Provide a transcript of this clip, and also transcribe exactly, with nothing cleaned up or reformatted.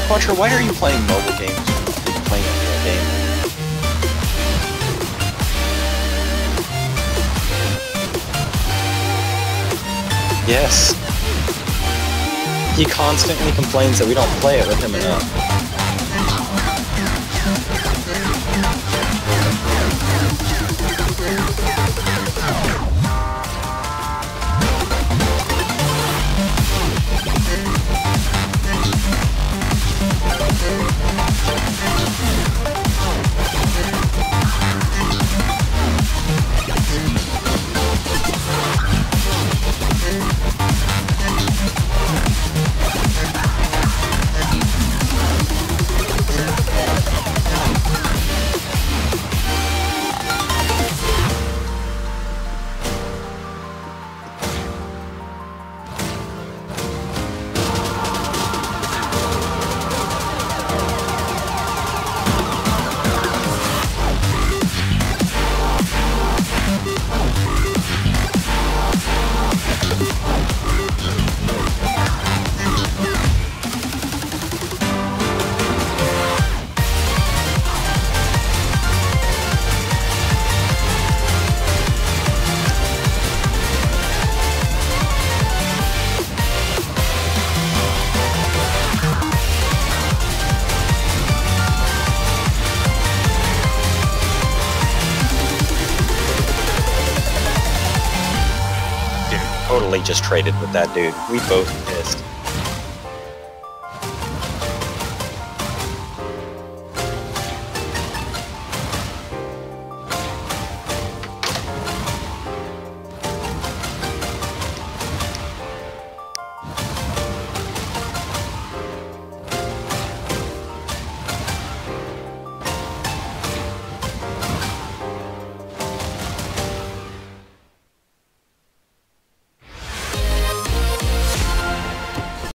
Watcher, why are you playing mobile games? Are you playing a real game? Yes. He constantly complains that we don't play it with him enough. Totally just traded with that dude. We both pissed.